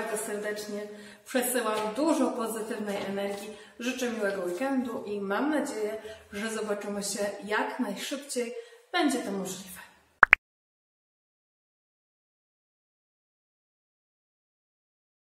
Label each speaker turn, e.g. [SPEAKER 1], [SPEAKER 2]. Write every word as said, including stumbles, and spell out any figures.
[SPEAKER 1] bardzo serdecznie. Przesyłam dużo pozytywnej energii. Życzę miłego weekendu i mam nadzieję, że zobaczymy się jak najszybciej będzie to możliwe.